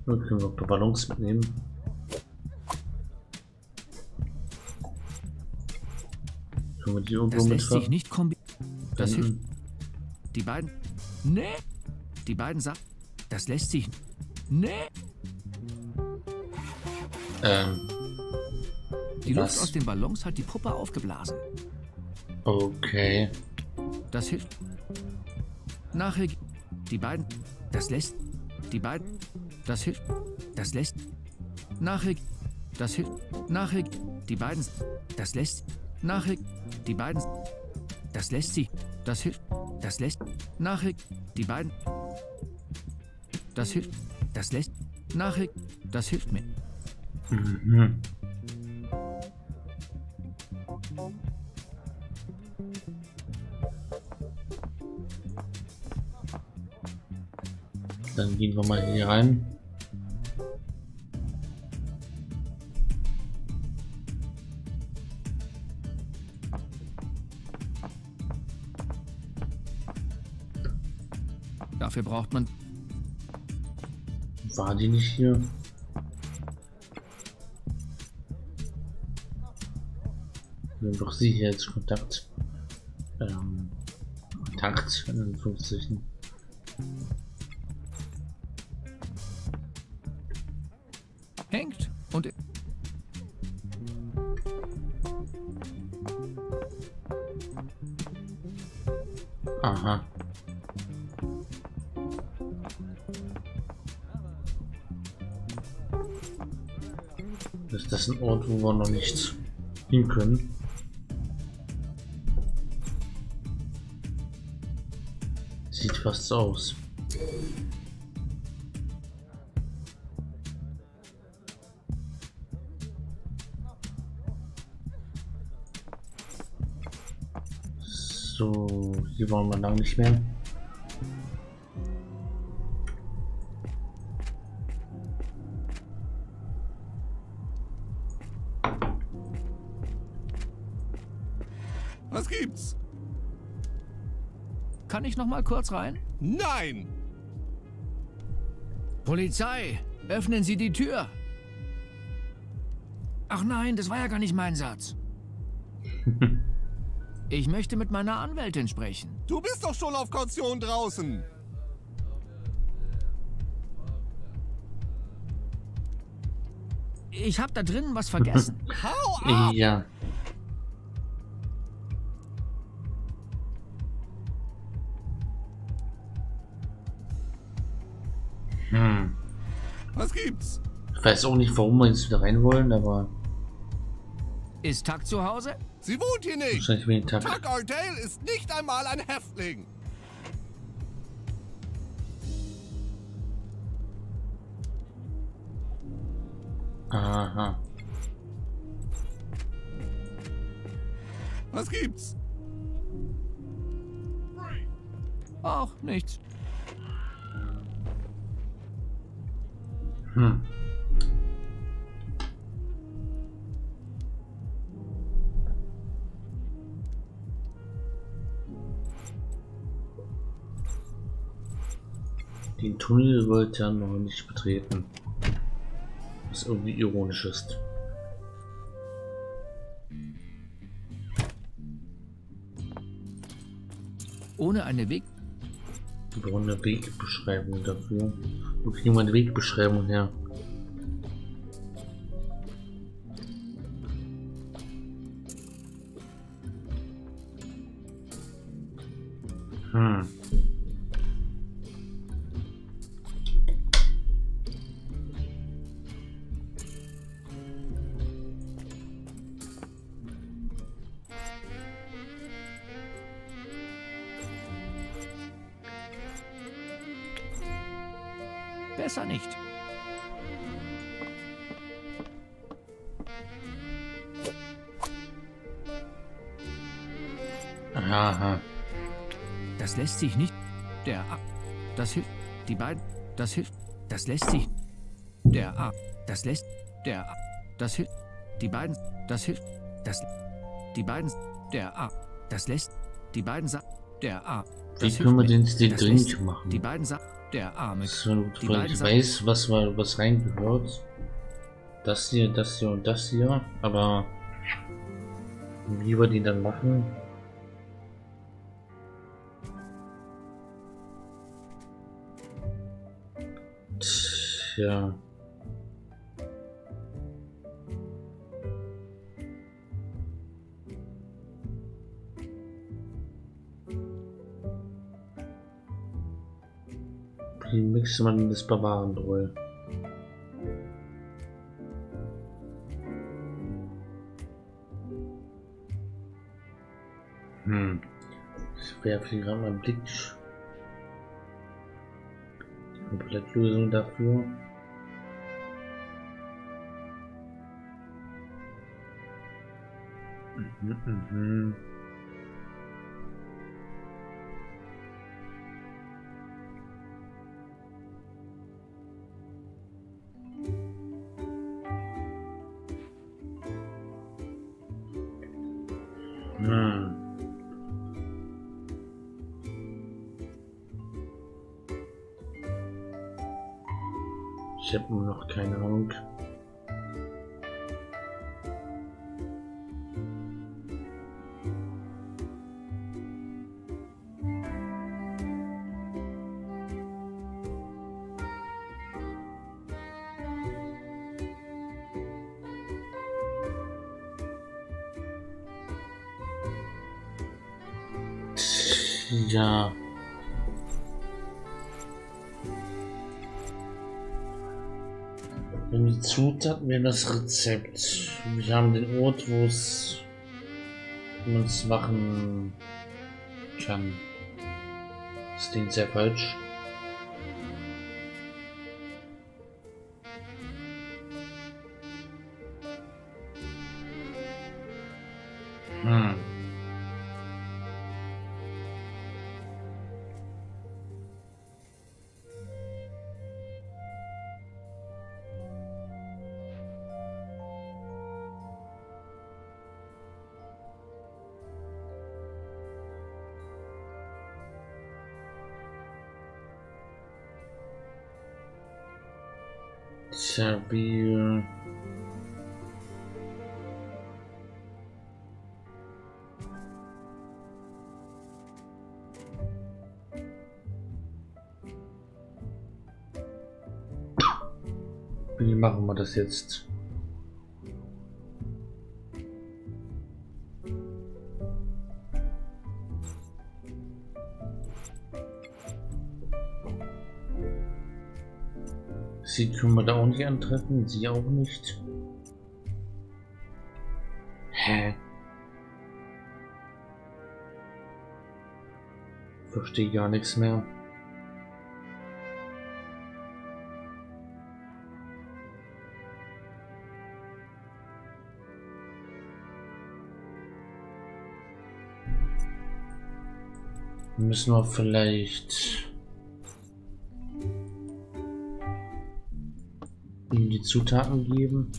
Dann können wir ein paar Ballons mitnehmen. Können wir die irgendwo Das mit lässt sich nicht kombinieren. Das hilft. verwenden? Die beiden. Nee. Die beiden Sachen. Das lässt sich. Nee. Die Luft Was? aus den Ballons hat die Puppe aufgeblasen. Okay. Das hilft. Nachher. Die beiden. Das lässt. Die beiden. Das hilft. Das lässt. Nachher. Das hilft. Nachher. Die beiden. Das lässt. Nachher. Die beiden. Das lässt sie. Das hilft. Das lässt. Nachher. Die beiden. Das hilft. Das lässt. Nachher. Das hilft mir. Mhm. Dann gehen wir mal hier rein. Dafür braucht man. War die nicht hier? Wir haben doch sie hier als Kontakt. Kontakt in Anführungszeichen. Hängt und. Aha. Ist das ein Ort, wo wir noch nicht hin können? Sieht fast so aus. So, hier wollen wir lang nicht mehr. Was gibt's? Kann ich noch mal kurz rein? Nein! Polizei, öffnen Sie die Tür. Ach nein, das war ja gar nicht mein Satz. Ich möchte mit meiner Anwältin sprechen. Du bist doch schon auf Kaution draußen. Ich habe da drinnen was vergessen. Hau ab! Ja. Was gibt's? Ich weiß auch nicht, warum wir jetzt wieder rein wollen, aber Ist Tuck zu Hause? Sie wohnt hier nicht. wahrscheinlich wegen Tag. Tuck Ardale ist nicht einmal ein Häftling. Aha. Was gibt's? Ach, nichts. Den Tunnel wollte er noch nicht betreten. Was irgendwie ironisch ist. Ohne eine Weg. Wir brauchen eine Wegbeschreibung dafür. Wo kriegen wir eine Wegbeschreibung her? Besser nicht. Aha. Das lässt sich nicht. Der A. Das hilft. Die beiden. Das hilft. Das lässt sich. Der A. Das lässt. Der A. Das hilft. Die beiden. Das hilft. Das. Die beiden. Der A. Das lässt. Die beiden. Der A. Wie Das können wir hilft den mir. Das Drink lässt machen? Die beiden Sachen. Der Arme. So, Die weil beiden ich Sachen. weiß, was reingehört. Das hier und das hier. Aber wie wir die dann machen? Tja. Wie mixt man das Barbarenbräu? Ich werfe hier gerade mal einen Blick. Komplettlösung dafür. Mhm. Ich habe nur noch keine Ahnung. Ja. Wenn die Zutaten wären das Rezept. Wir haben den Ort, wo man es machen kann. Das klingt sehr falsch. Tja, wie... Wie machen wir das jetzt? Sie können wir da auch nicht antreffen, sie auch nicht. Hä? Verstehe gar nichts mehr. Müssen wir vielleicht ihm die Zutaten geben?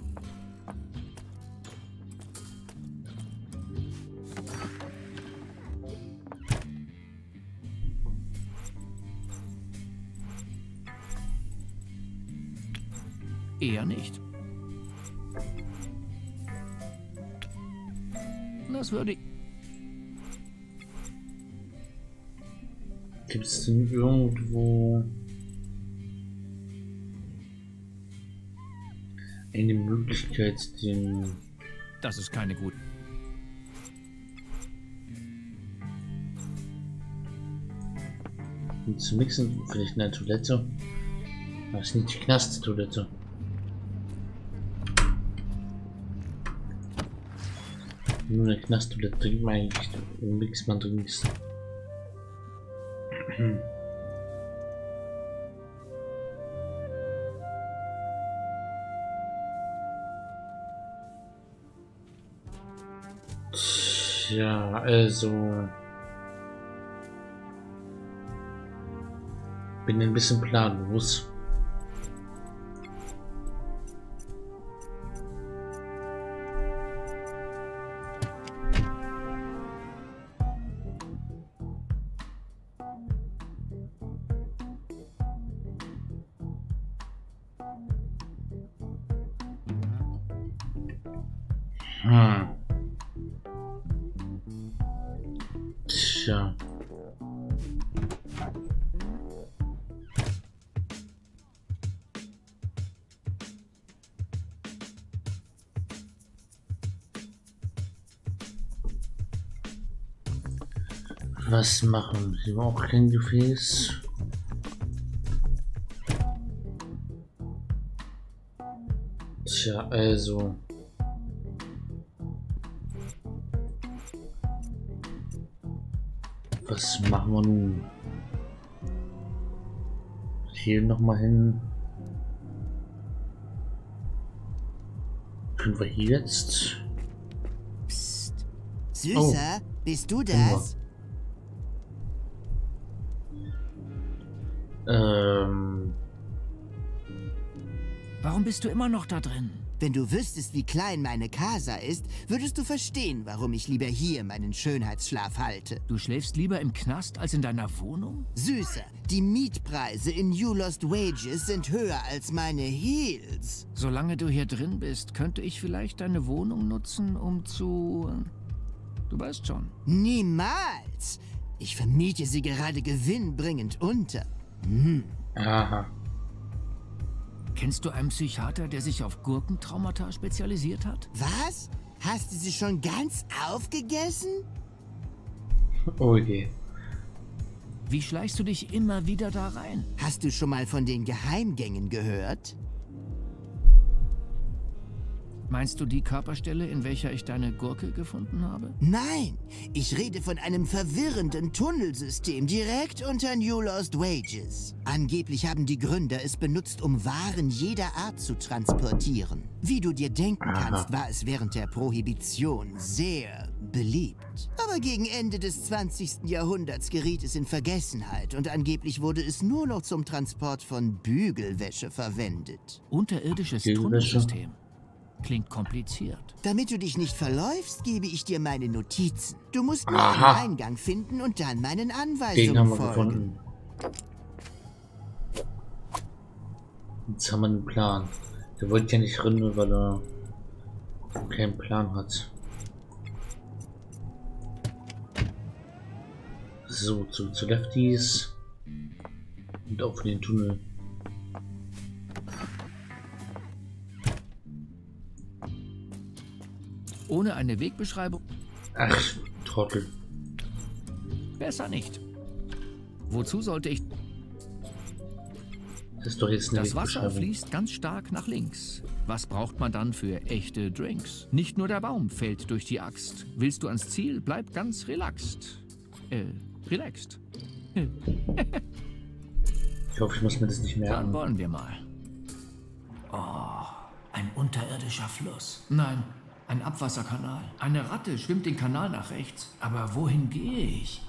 Eher nicht. Das würde ich... Gibt es denn irgendwo eine Möglichkeit, den... Das ist keine gute... zu mixen? Vielleicht eine Toilette? Das ist nicht die Knasttoilette. Nur eine Knasttoilette trinkt man eigentlich, mixt man Drinks. Tja, also... Bin ein bisschen planlos. Hm. Tja. Was machen? Sie haben auch kein Gefäß. Tja, also. Was machen wir nun? Hier noch mal hin. Können wir hier jetzt? Psst. Süßer, bist du Guck mal. das? Warum bist du immer noch da drin? Wenn du wüsstest, wie klein meine Casa ist, würdest du verstehen, warum ich lieber hier meinen Schönheitsschlaf halte. Du schläfst lieber im Knast als in deiner Wohnung? Süßer, die Mietpreise in You Lost Wages sind höher als meine Heels. Solange du hier drin bist, könnte ich vielleicht deine Wohnung nutzen, um zu... Du weißt schon. Niemals! Ich vermiete sie gerade gewinnbringend unter. Aha. Kennst du einen Psychiater, der sich auf Gurkentraumata spezialisiert hat? Was? Hast du sie schon ganz aufgegessen? Oh je. Wie schleichst du dich immer wieder da rein? Hast du schon mal von den Geheimgängen gehört? Meinst du die Körperstelle, in welcher ich deine Gurke gefunden habe? Nein, ich rede von einem verwirrenden Tunnelsystem direkt unter New Lost Wages. Angeblich haben die Gründer es benutzt, um Waren jeder Art zu transportieren. Wie du dir denken kannst, war es während der Prohibition sehr beliebt. Aber gegen Ende des 20. Jahrhunderts geriet es in Vergessenheit und angeblich wurde es nur noch zum Transport von Bügelwäsche verwendet. Unterirdisches Bügelwäsche? Tunnelsystem. Klingt kompliziert. Damit du dich nicht verläufst, gebe ich dir meine Notizen. Du musst nur Aha. einen Eingang finden und dann meinen Den haben Anweisungen wir folgen. gefunden. Jetzt haben wir einen Plan. Der wollte ja nicht rennen, weil er keinen Plan hat. So, zu Lefties. Und auf den Tunnel. Ohne eine Wegbeschreibung? Ach, Trottel. Besser nicht. Wozu sollte ich... Das ist doch jetzt eine Das Wasser Wegbeschreibung. fließt ganz stark nach links. Was braucht man dann für echte Drinks? Nicht nur der Baum fällt durch die Axt. Willst du ans Ziel, bleib ganz relaxed. Relaxed. Ich hoffe, ich muss mir das nicht Dann merken. wollen wir mal. Oh, ein unterirdischer Fluss. Nein, ein Abwasserkanal. Eine Ratte schwimmt den Kanal nach rechts. Aber wohin gehe ich?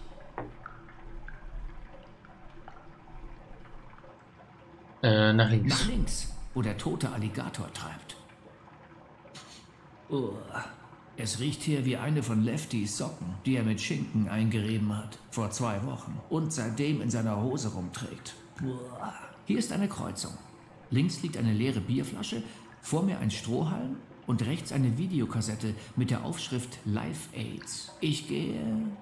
Nach links. Nach links, wo der tote Alligator treibt. Oh, es riecht hier wie eine von Leftys Socken, die er mit Schinken eingerieben hat. Vor 2 Wochen. Und seitdem in seiner Hose rumträgt. Boah. Hier ist eine Kreuzung. Links liegt eine leere Bierflasche, vor mir ein Strohhalm und rechts eine Videokassette mit der Aufschrift Live AIDS. Ich gehe...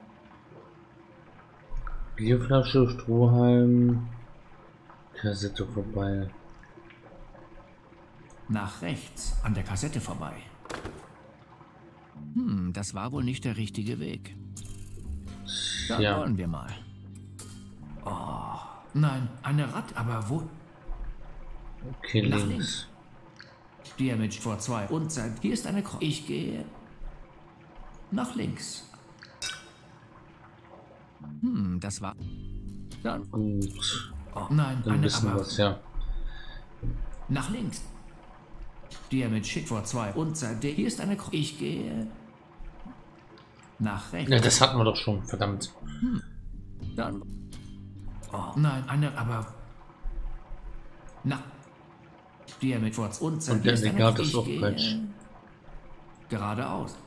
Bierflasche, Strohhalm, Kassette vorbei. nach rechts an der Kassette vorbei. Das war wohl nicht der richtige Weg. Dann Ja. wollen wir mal. Oh, nein, eine Ratte, aber wo? Okay, Nach links. links. Damage vor 2 und seit hier ist eine Kreuz. Ich gehe nach links. Das war. Dann. Gut. Oh, nein, Dann eine wissen wir aber was, ja. nach links. Damage vor 2 und seit hier ist eine Kreuz. Ich gehe nach rechts. Ja, das hatten wir doch schon, verdammt. Dann. Oh, nein, eine, aber. Na. Damage vor und seit Und hier der ist eine Legat Kreuz. ist auch Ich falsch. gehe geradeaus.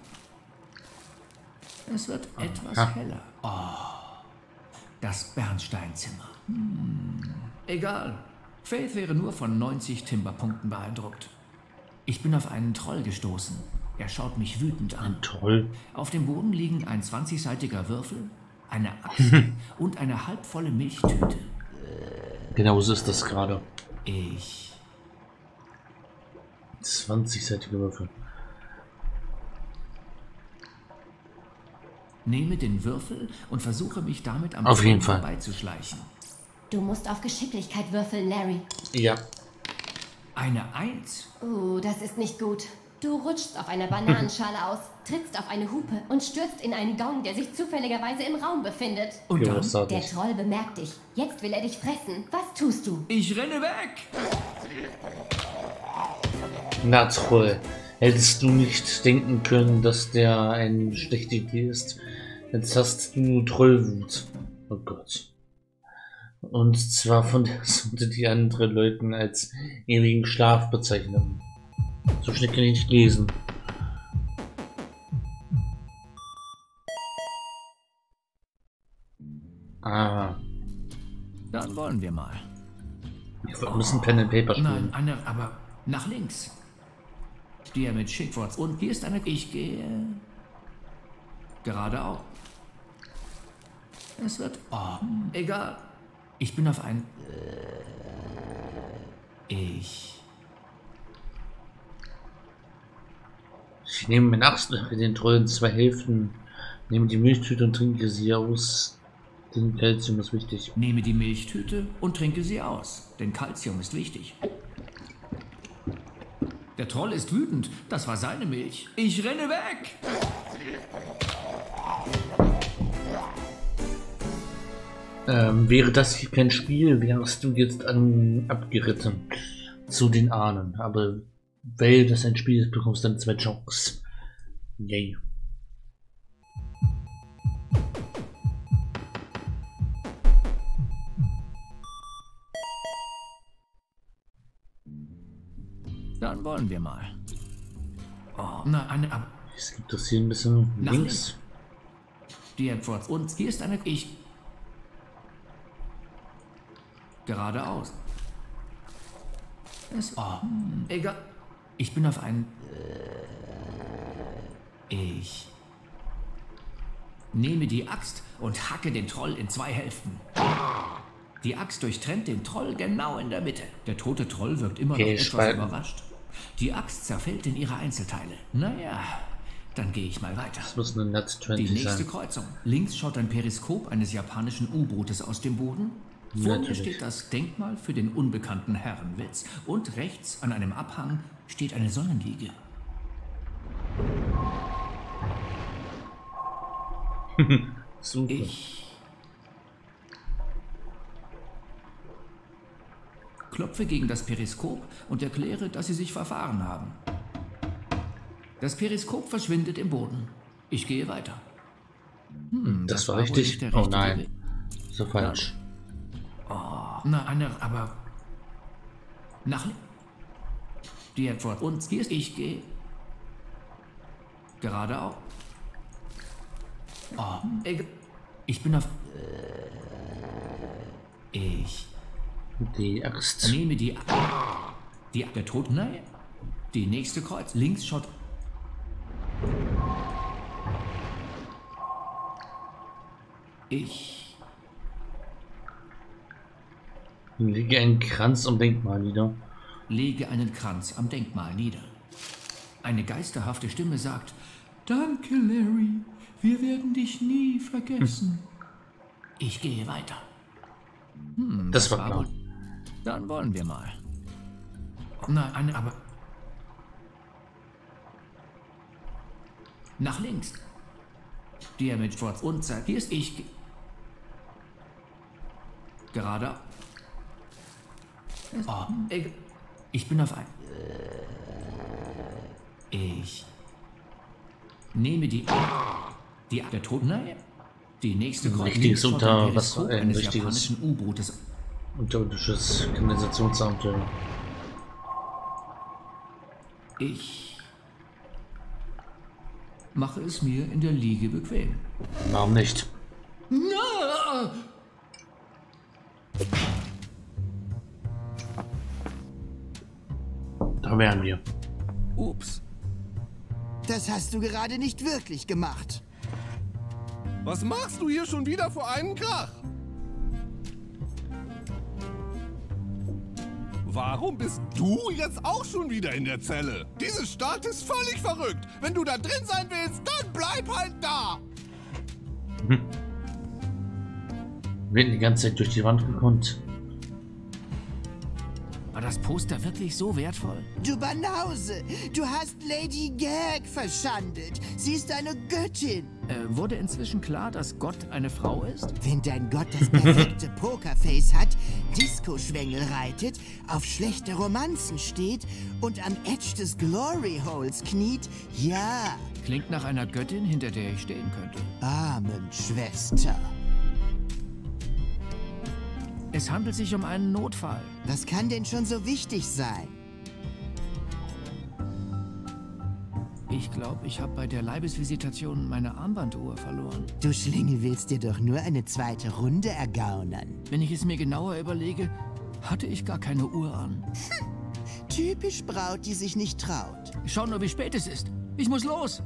Es wird etwas Aha. heller. Oh, das Bernsteinzimmer. Egal. Faith wäre nur von 90 Timberpunkten beeindruckt. Ich bin auf einen Troll gestoßen. Er schaut mich wütend an. Ein Troll. Auf dem Boden liegen ein 20-seitiger Würfel, eine Axt und eine halbvolle Milchtüte. Genauso ist das gerade. Ich 20-seitige Würfel. nehme den Würfel und versuche mich damit am Auf jeden Troll Fall. vorbeizuschleichen. Du musst auf Geschicklichkeit würfeln, Larry. Ja. Eine 1. Das ist nicht gut. Du rutschst auf einer Bananenschale aus, trittst auf eine Hupe und stürzt in einen Gong, der sich zufälligerweise im Raum befindet. Und dann? Der Großartig. Troll bemerkt dich. Jetzt will er dich fressen. Was tust du? Ich renne weg! Na Troll, hättest du nicht denken können, dass der eine schlechte Idee ist? Jetzt hast du Trollwut. Oh Gott. Und zwar von der Sorte, die andere Leuten als ewigen Schlaf bezeichnen. So schnell kann ich nicht lesen. Ah, Dann wollen wir mal. wir müssen Pen and Paper spielen. Nein, aber nach links. Der mit Schickworts. Und hier ist eine... Ich gehe... geradeaus. Es wird... egal. Ich bin auf ein... Ich nehme meine Axt und den Troll in 2 Hälften, nehme die Milchtüte und trinke sie aus. Denn Calcium ist wichtig. nehme die Milchtüte und trinke sie aus. Denn Calcium ist wichtig. Der Troll ist wütend. Das war seine Milch. Ich renne weg! Wäre das hier kein Spiel, wärst du jetzt abgeritten zu den Ahnen. Aber weil das ein Spiel ist, bekommst du dann 2 Chance. Yay. Dann wollen wir mal. Nein, aber... Es gibt das hier ein bisschen Nach links. Die Edwards. Und hier ist eine... Ich... geradeaus. Egal. Ich bin auf einen... Ich nehme die Axt und hacke den Troll in 2 Hälften. Die Axt durchtrennt den Troll genau in der Mitte. Der tote Troll wirkt immer noch etwas Spalten. überrascht. Die Axt zerfällt in ihre Einzelteile. Naja, dann gehe ich mal weiter. Das muss eine Nut Die 20 nächste sein. Kreuzung. Links schaut ein Periskop eines japanischen U-Bootes aus dem Boden. Vor mir Natürlich. steht das Denkmal für den unbekannten Herrenwitz. Und rechts an einem Abhang steht eine Sonnenliege. Super. Ich klopfe gegen das Periskop und erkläre, dass sie sich verfahren haben. Das Periskop verschwindet im Boden. Ich gehe weiter. Das war wohl richtig. nicht der Oh richtige nein. Weg. So falsch. Aber nach die Edward und hier ist ich gehe geradeaus. Ich bin auf ich Die Axt. nehme die der Tod nein die nächste Kreuz links schaut ich Lege einen Kranz um Denkmal nieder. lege einen Kranz am Denkmal nieder. Eine geisterhafte Stimme sagt: Danke, Larry. Wir werden dich nie vergessen. Ich gehe weiter. Das war klar. wohl- Dann wollen wir mal. Nein, aber... Nach links. Die mit Schwarz und sagt, hier ist ich. Gerade. Ich bin auf ein... Ich nehme die der Tod. Nein. Die nächste Kreuz. Richtiges Links schaut ein unter was Periskop ein eines richtiges japanischen U-Bootes. unterirdisches Kanalisationsamt. Ich mache es mir in der Liege bequem. Warum nicht? Da wären wir. Ups. Das hast du gerade nicht wirklich gemacht. Was machst du hier schon wieder für einen Krach? Warum bist du jetzt auch schon wieder in der Zelle? Diese Stadt ist völlig verrückt. Wenn du da drin sein willst, dann bleib halt da. Wird die ganze Zeit durch die Wand gekonnt. War das Poster wirklich so wertvoll? Du Banause, du hast Lady Gag verschandelt. Sie ist eine Göttin. Wurde inzwischen klar, dass Gott eine Frau ist? Wenn dein Gott das perfekte Pokerface hat, Disco-Schwengel reitet, auf schlechte Romanzen steht und am Edge des Glory Holes kniet, ja, Klingt nach einer Göttin, hinter der ich stehen könnte. Amen, Schwester. Es handelt sich um einen Notfall. Was kann denn schon so wichtig sein? Ich glaube, ich habe bei der Leibesvisitation meine Armbanduhr verloren. Du Schlingel willst dir doch nur eine zweite Runde ergaunern. Wenn ich es mir genauer überlege, hatte ich gar keine Uhr an. Typisch Braut, die sich nicht traut. Schau nur, wie spät es ist. Ich muss los.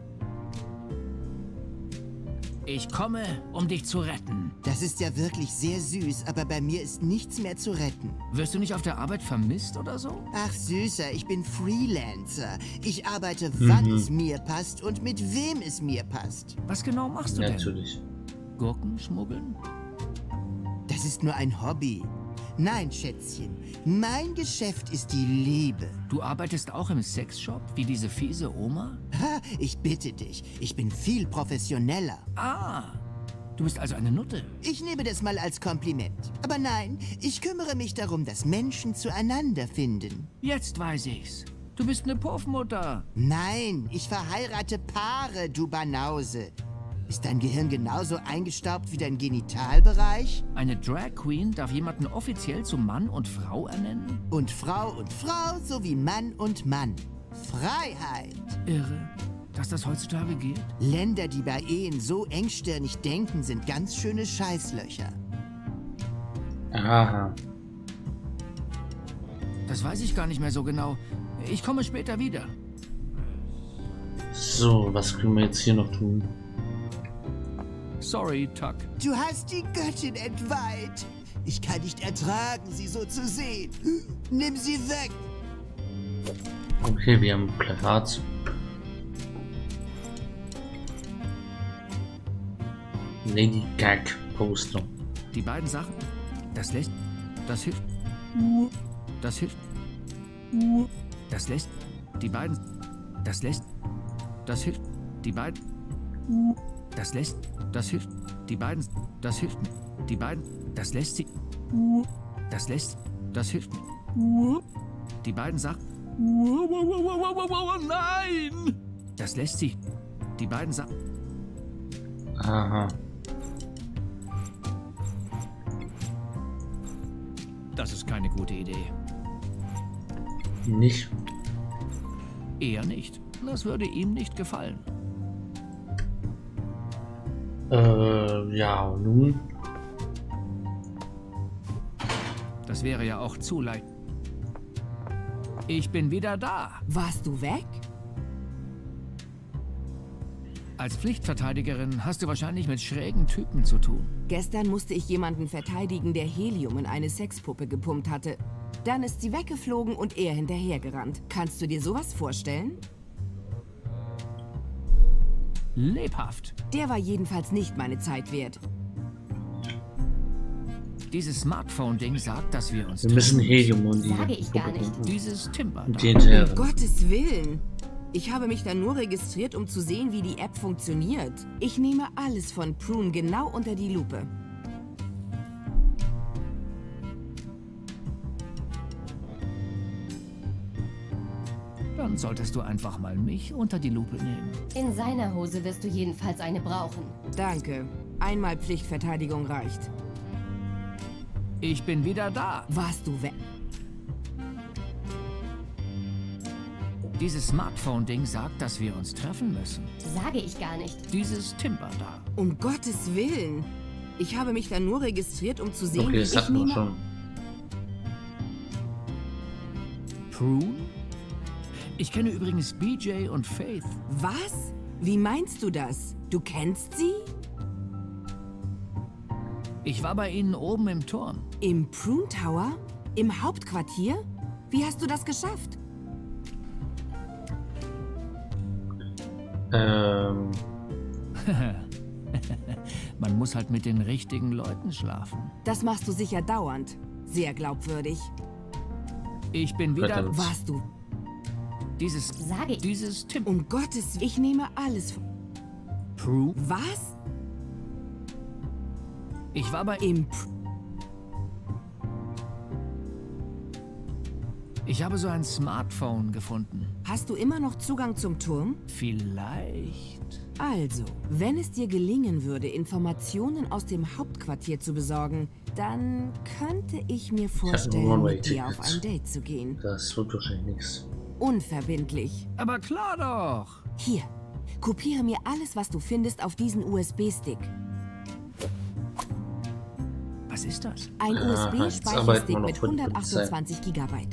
Ich komme, um dich zu retten. Das ist ja wirklich sehr süß, aber bei mir ist nichts mehr zu retten. Wirst du nicht auf der Arbeit vermisst oder so? Ach Süßer, ich bin Freelancer. Ich arbeite, wann es mir passt und mit wem es mir passt. Was genau machst du denn? Natürlich. Gurken schmuggeln? Das ist nur ein Hobby. Nein, Schätzchen, mein Geschäft ist die Liebe. Du arbeitest auch im Sexshop, wie diese fiese Oma? Ha, ich bitte dich, ich bin viel professioneller. Ah, du bist also eine Nutte. Ich nehme das mal als Kompliment. Aber nein, ich kümmere mich darum, dass Menschen zueinander finden. Jetzt weiß ich's. Du bist eine Puffmutter. Nein, ich verheirate Paare, du Banause. Ist dein Gehirn genauso eingestaubt wie dein Genitalbereich? Eine Drag Queen darf jemanden offiziell zu Mann und Frau ernennen? Und Frau sowie Mann und Mann. Freiheit! Irre, dass das heutzutage geht? Länder, die bei Ehen so engstirnig denken, sind ganz schöne Scheißlöcher. Aha. Das weiß ich gar nicht mehr so genau. Ich komme später wieder. So, was können wir jetzt hier noch tun? Sorry, Tuck. Du hast die Göttin entweiht. Ich kann nicht ertragen, sie so zu sehen. Nimm sie weg. Okay, wir haben ein Plakat. Lady Gag Poster. Die beiden Sachen, das hilft, das hilft, das lässt, die beiden, das lässt, das hilft, die beiden, das lässt, das hilft, die beiden, das hilft, die beiden, das lässt sie, das lässt, das hilft, die beiden Sachen, nein, das lässt sie, die beiden Sachen. Aha. Das ist keine gute Idee. Nicht? Eher nicht. Das würde ihm nicht gefallen. Ja, und nun? Das wäre ja auch zu leicht. Ich bin wieder da. Warst du weg? Als Pflichtverteidigerin hast du wahrscheinlich mit schrägen Typen zu tun. Gestern musste ich jemanden verteidigen, der Helium in eine Sexpuppe gepumpt hatte. Dann ist sie weggeflogen und er hinterhergerannt. Kannst du dir sowas vorstellen? Lebhaft. Der war jedenfalls nicht meine Zeit wert. Dieses Smartphone-Ding sagt, dass wir uns Wir müssen Helium und die Sage ich gar nicht. Dieses Timber. und die hinterher. Um Gottes Willen! Ich habe mich da nur registriert, um zu sehen, wie die App funktioniert. Ich nehme alles von Prune genau unter die Lupe. Dann solltest du einfach mal mich unter die Lupe nehmen. In seiner Hose wirst du jedenfalls eine brauchen. Danke. Einmal Pflichtverteidigung reicht. Ich bin wieder da. Warst du weg? Dieses Smartphone-Ding sagt, dass wir uns treffen müssen. Sage ich gar nicht. Dieses Timber da. Um Gottes Willen! Ich habe mich da nur registriert, um zu sehen, Okay, wie das ich hatten wir nehme... schon. Prune? Ich kenne übrigens BJ und Faith. Was? Wie meinst du das? Du kennst sie? Ich war bei ihnen oben im Turm. Im Prune Tower? Im Hauptquartier? Wie hast du das geschafft? Man muss halt mit den richtigen Leuten schlafen. Das machst du sicher dauernd. Sehr glaubwürdig. Ich bin wieder... Verdammt. Warst du? Sag ich. Dieses Tim... Um Gottes Willen, ich nehme alles. Prue? Was? Ich war bei... Im Ich habe so ein Smartphone gefunden. Hast du immer noch Zugang zum Turm? Vielleicht... Also, wenn es dir gelingen würde, Informationen aus dem Hauptquartier zu besorgen, dann könnte ich mir vorstellen, mit dir auf ein Date zu gehen. Das wird wahrscheinlich nichts. Unverbindlich. Aber klar doch. Hier, kopiere mir alles, was du findest, auf diesen USB-Stick. Was ist das? Ein jetzt arbeiten wir USB-Speicherstick noch mit für die 128 GB.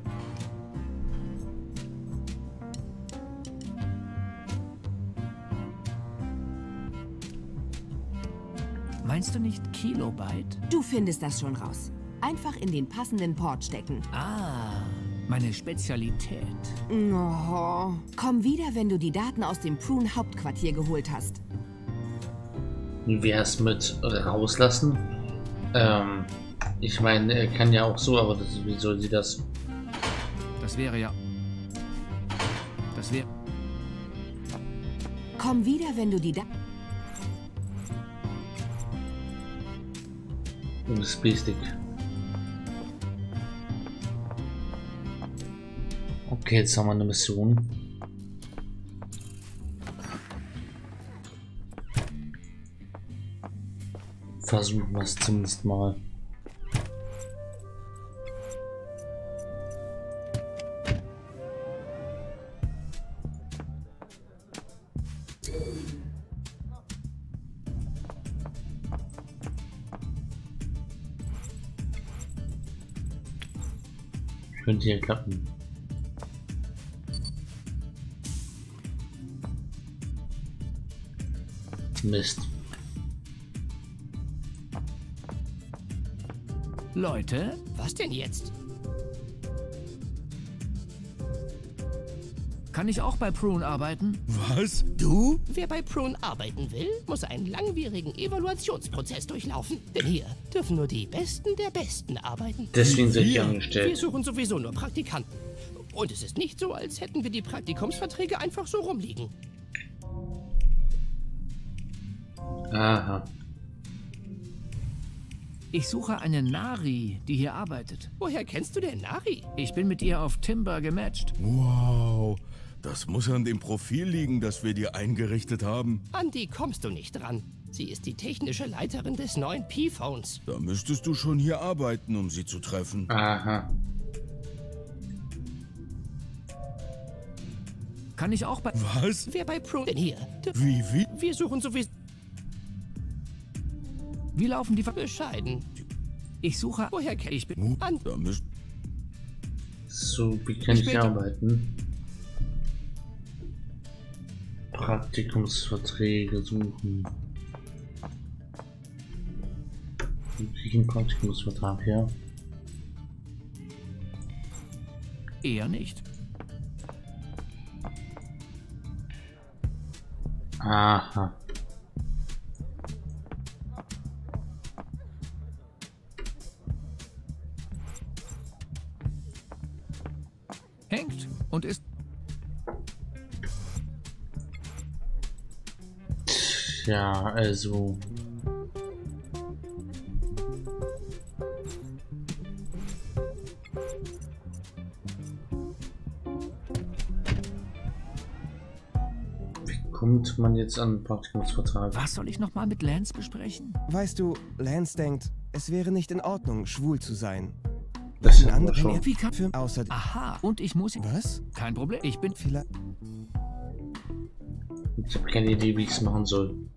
Meinst du nicht Kilobyte? Du findest das schon raus. Einfach in den passenden Port stecken. Ah, meine Spezialität. Oh. Komm wieder, wenn du die Daten aus dem Prune Hauptquartier geholt hast. Wie wär's mit rauslassen? Ich meine, er kann ja auch so, aber wie soll sie das? Das wäre ja... Das wäre... Komm wieder, wenn du die Daten... USB-Stick. Okay, jetzt haben wir eine Mission. Versuchen wir es zumindest mal. Könnte hier klappen. Mist. Leute, Was denn jetzt? kann ich auch bei Prune arbeiten? Was? Du? Wer bei Prune arbeiten will, muss einen langwierigen Evaluationsprozess durchlaufen. Denn hier dürfen nur die Besten der Besten arbeiten. Deswegen sind die Wir angestellt. suchen sowieso nur Praktikanten. Und es ist nicht so, als hätten wir die Praktikumsverträge einfach so rumliegen. Aha. Ich suche eine Nari, die hier arbeitet. Woher kennst du denn Nari? Ich bin mit ihr auf Timber gematcht. Wow. Das muss an dem Profil liegen, das wir dir eingerichtet haben. An die kommst du nicht ran. Sie ist die technische Leiterin des neuen P-Phones. Da müsstest du schon hier arbeiten, um sie zu treffen. Aha. Kann ich auch bei... Was? Wer bei Prune... Denn hier, Wie? wir suchen sowieso... Wie laufen die... Bescheiden. Ich suche... Woher kenn Ich bin... An... Da müsst... So, wie kann ich Später. arbeiten? Praktikumsverträge suchen. Wie kriege ich einen Praktikumsvertrag her? Eher nicht. Aha. Hängt und ist... Ja, also. Wie kommt man jetzt an einen Praktikumsvertrag? Was soll ich nochmal mit Lance besprechen? Weißt du, Lance denkt, es wäre nicht in Ordnung, schwul zu sein. Das ist Ein aber anderer schon. Wie kann... für außer Aha, und ich muss... was? Kein Problem, ich bin... Vielleicht Ich habe keine Idee, wie ich es machen soll.